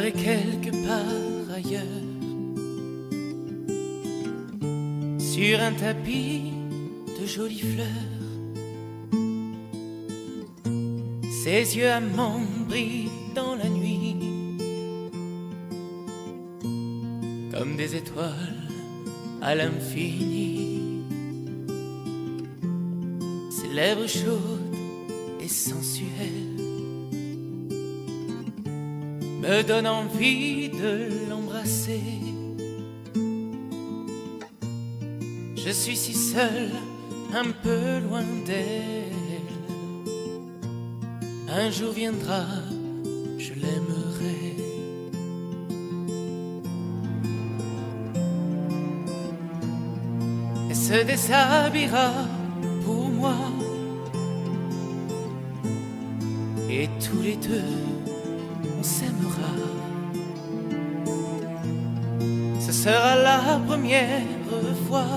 serai quelque part ailleurs, sur un tapis de jolies fleurs. Ses yeux amants brillent dans la nuit comme des étoiles à l'infini. Ses lèvres chaudes et sensuelles me donnent envie de l'embrasser. Je suis si seul, un peu loin d'elle. Un jour viendra, je l'aimerai. Elle se déshabillera pour moi, et tous les deux on s'aimera. Ce sera la première fois.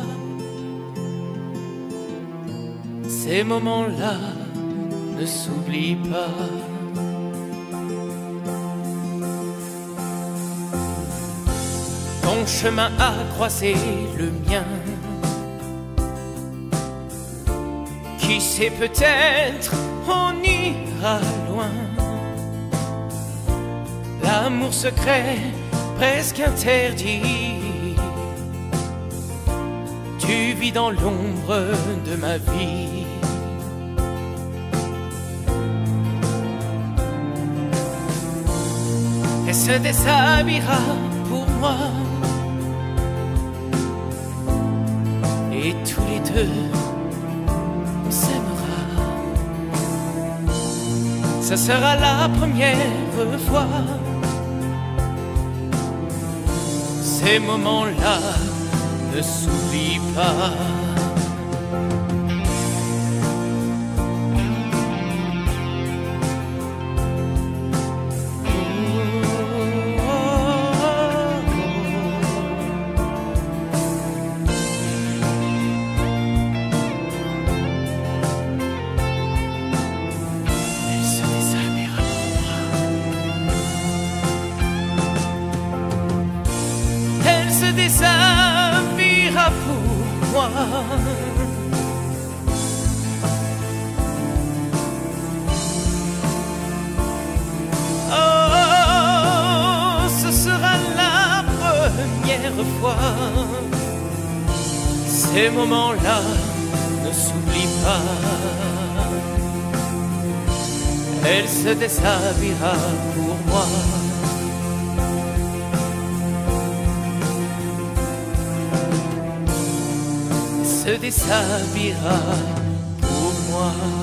Ces moments-là ne s'oublient pas. Ton chemin a croisé le mien. Qui sait, peut-être on ira loin. L'amour secret, presque interdit. Tu vis dans l'ombre de ma vie. Elle se déshabillera pour moi, et tous les deux on s'aimera. Ce sera la première fois. Ces moments-là ne s'oublient pas. Déshabillera pour moi. Oh, ce sera la première fois. Ces moments-là ne s'oublient pas. Elle se déshabillera pour moi. Se déshabillera pour moi.